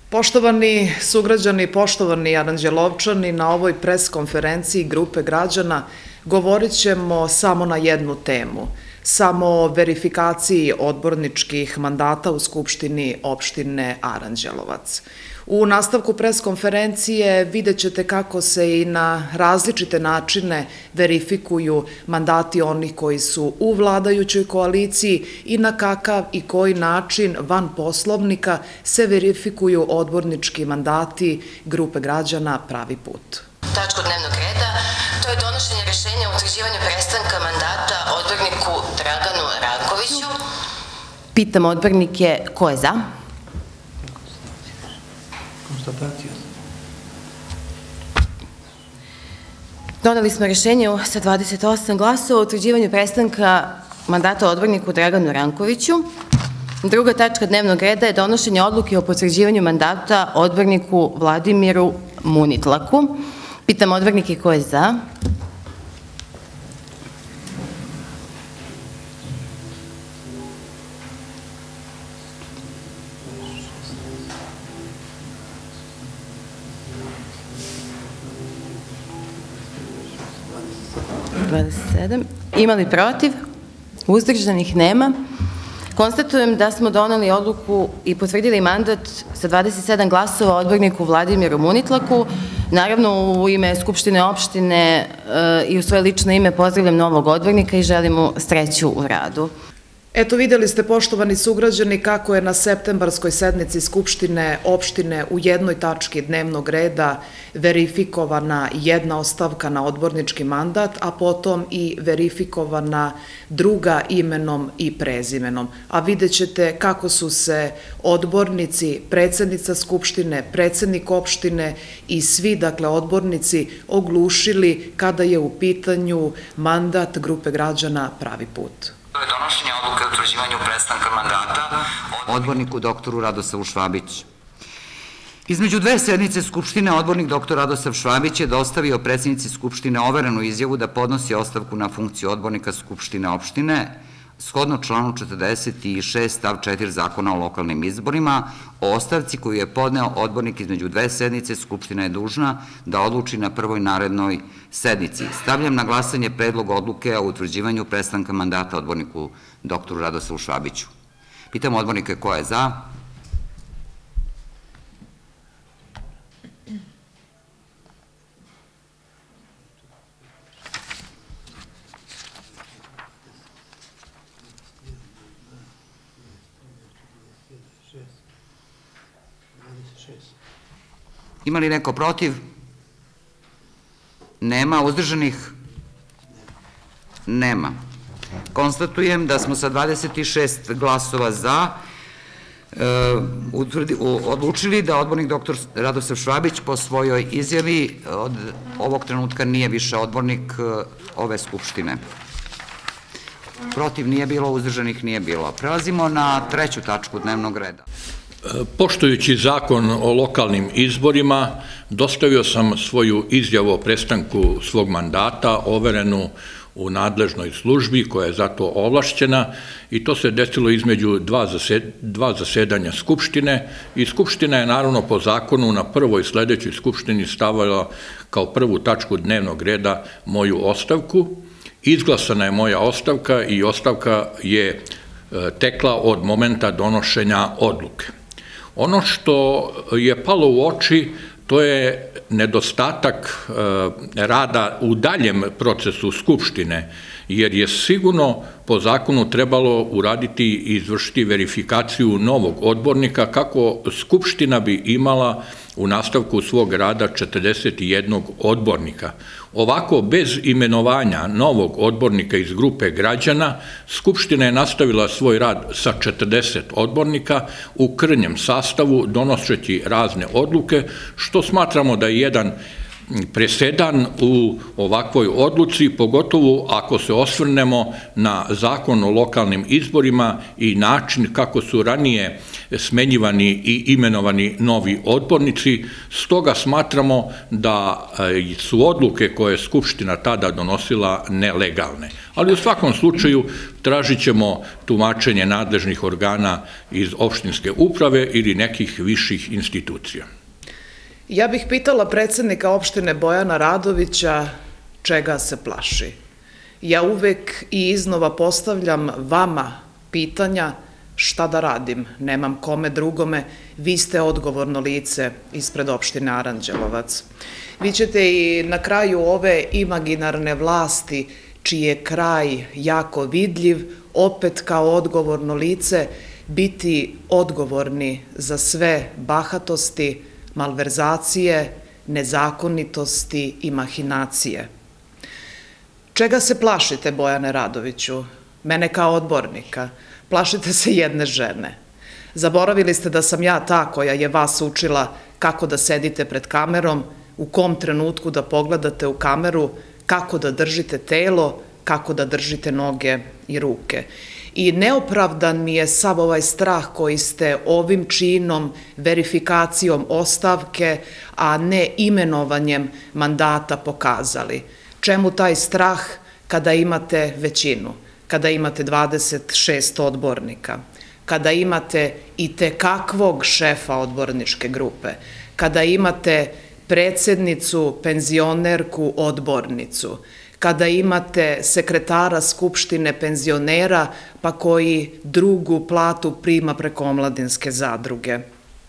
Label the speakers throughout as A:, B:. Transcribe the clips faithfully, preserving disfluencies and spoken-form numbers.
A: Poštovani sugrađani, poštovani Aranđelovčani, na ovoj pres konferenciji grupe građana govorit ćemo samo na jednu temu, samo o verifikaciji odborničkih mandata u Skupštini opštine Aranđelovac. U nastavku pres konferencije vidjet ćete kako se i na različite načine verifikuju mandati onih koji su u vladajućoj koaliciji i na kakav i koji način van poslovnika se verifikuju odbornički mandati grupe građana Pravi put.
B: Tačka dnevnog reda, to je donošenje rešenja o utvrđivanju prestanka mandata odborniku Draganu Rankoviću.
C: Pitam odbornike ko je za? Doneli smo rešenje sa dvadeset osam glasova o utvrđivanju prestanka mandata odborniku Draganu Rankoviću. Druga tačka dnevnog reda je donošenje odluke o potvrđivanju mandata odborniku Vladimiru Munitlaku. Pitam odbornike ko je za? dvadeset sedam. Ima li protiv? Uzdržanih nema. Konstatujem da smo doneli odluku i potvrdili mandat sa dvadeset sedam glasova odborniku Vladimiru Munitlaku. Naravno, u ime Skupštine opštine i u svoje lično ime pozdravljam novog odbornika i želim mu sreću u radu.
A: Eto, videli ste, poštovani sugrađani, kako je na septembarskoj sednici Skupštine opštine u jednoj tački dnevnog reda verifikovana jedna ostavka na odbornički mandat, a potom i verifikovana druga imenom i prezimenom. A vidjet ćete kako su se odbornici, predsednica Skupštine, predsednik opštine i svi, dakle, odbornici oglušili kada je u pitanju mandat grupe građana Pravi put.
D: To je donošenje odluke o utvrđivanju prestanka mandata odborniku doktoru Radosavu Švabić. Između dve sednice Skupštine, odbornik doktor Radosav Švabić je dostavio predsjednici Skupštine overenu izjavu da podnosi ostavku na funkciju odbornika Skupštine opštine, shodno članu četrdeset šest stav četiri Zakona o lokalnim izborima. O ostavci koju je podneo odbornik između dve sednice, Skupština je dužna da odluči na prvoj narednoj sednici. Stavljam na glasanje predlog odluke o utvrđivanju prestanka mandata odborniku doktoru Radosavu Švabiću. Pitam odbornike ko je za? Ima li neko protiv? Nema. Uzdržanih? Nema. Konstatujem da smo sa dvadeset šest glasova za odlučili da odbornik doktor Radosav Švabić po svojoj izjavi od ovog trenutka nije više odbornik ove Skupštine. Protiv nije bilo, uzdržanih nije bilo. Prelazimo na treću tačku dnevnog reda.
E: Poštujući zakon o lokalnim izborima, dostavio sam svoju izjavu o prestanku svog mandata overenu u nadležnoj službi koja je za to ovlašćena i to se desilo između dva zasedanja Skupštine i Skupština je naravno po zakonu na prvoj sledećoj Skupštini stavila kao prvu tačku dnevnog reda moju ostavku. Izglasana je moja ostavka i ostavka je tekla od momenta donošenja odluke. Ono što je palo u oči, to je nedostatak rada u daljem procesu Skupštine, jer je sigurno po zakonu trebalo uraditi i izvršiti verifikaciju novog odbornika kako Skupština bi imala u nastavku svog rada četrdeset jedan odbornika. Ovako, bez imenovanja novog odbornika iz grupe građana, Skupština je nastavila svoj rad sa četrdeset odbornika u krnjem sastavu, donoseći razne odluke, što smatramo da je jedan presedan u ovakvoj odluci, pogotovo ako se osvrnemo na zakon o lokalnim izborima i način kako su ranije smenjivani i imenovani novi odbornici. Stoga smatramo da su odluke koje je Skupština tada donosila nelegalne. Ali u svakom slučaju tražit ćemo tumačenje nadležnih organa iz opštinske uprave ili nekih viših institucija.
A: Ja bih pitala predsednika opštine Bojana Radovića čega se plaši. Ja uvek i iznova postavljam vama pitanja šta da radim, nemam kome drugome, vi ste odgovorno lice ispred opštine Aranđelovac. Vi ćete i na kraju ove imaginarne vlasti, čiji je kraj jako vidljiv, opet kao odgovorno lice biti odgovorni za sve bahatosti, malverzacije, nezakonitosti i mahinacije. Čega se plašite, Bojane Radoviću? Mene kao odbornika. Plašite se jedne žene. Zaboravili ste da sam ja ta koja je vas učila kako da sedite pred kamerom, u kom trenutku da pogledate u kameru, kako da držite telo, kako da držite noge i ruke. I neopravdan mi je sav ovaj strah koji ste ovim činom, verifikacijom ostavke, a ne imenovanjem mandata pokazali. Čemu taj strah kada imate većinu, kada imate dvadeset šest odbornika, kada imate i tekakvog šefa odborničke grupe, kada imate predsednicu, penzionerku, odbornicu, kada imate sekretara Skupštine penzionera, pa koji drugu platu prima preko omladinske zadruge.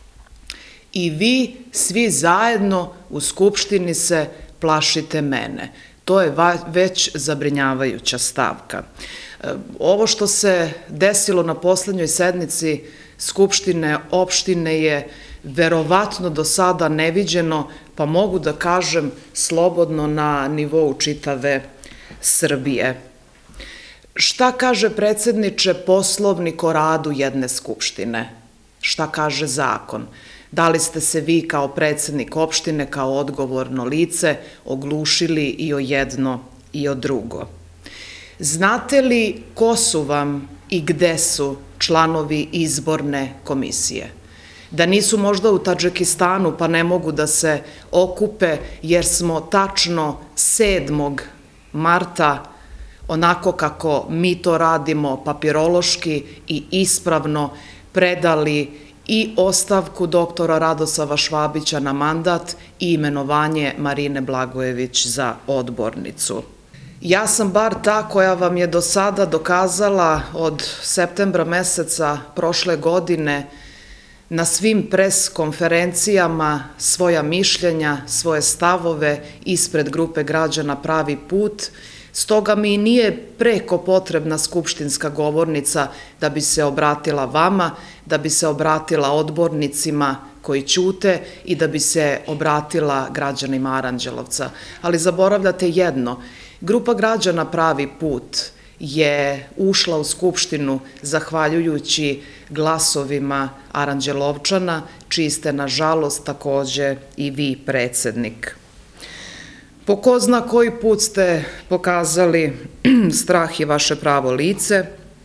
A: I vi svi zajedno u Skupštini se plašite mene. To je već zabrinjavajuća stavka. Ovo što se desilo na poslednjoj sednici Skupštine opštine je verovatno do sada neviđeno, pa mogu da kažem slobodno na nivou čitave Srbije. Šta kaže, predsedniče, Poslovnik o radu jedne Skupštine? Šta kaže zakon? Da li ste se vi kao predsednik opštine, kao odgovorno lice, oglušili i o jedno i o drugo? Znate li ko su vam i gde su članovi izborne komisije? Da nisu možda u Tadžikistanu pa ne mogu da se okupe jer smo tačno sedmog marta, onako kako mi to radimo papirološki i ispravno, predali i ostavku doktora Radosava Švabića na mandat i imenovanje Marine Blagojević za odbornicu. Ja sam bar ta koja vam je do sada dokazala od septembra meseca prošle godine na svim pres konferencijama svoja mišljenja, svoje stavove ispred grupe građana Pravi put, stoga mi i nije preko potrebna skupštinska govornica da bi se obratila vama, da bi se obratila odbornicima koji ćute i da bi se obratila građanima Aranđelovca. Ali zaboravljate jedno, grupa građana Pravi put je ušla u Skupštinu zahvaljujući glasovima Aranđelovčana, čiji ste, nažalost, takođe i vi predsednik. Po ko zna koji put ste pokazali strah i vaše pravo lice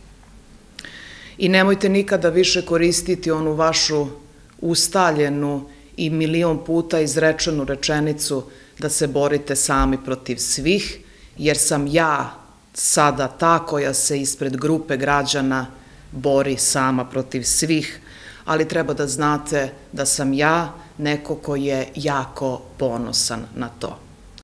A: i nemojte nikada više koristiti onu vašu ustaljenu i milion puta izrečenu rečenicu da se borite sami protiv svih, jer sam ja sada ta koja se ispred grupe građana bori sama protiv svih, ali treba da znate da sam ja neko ko je jako ponosan na to.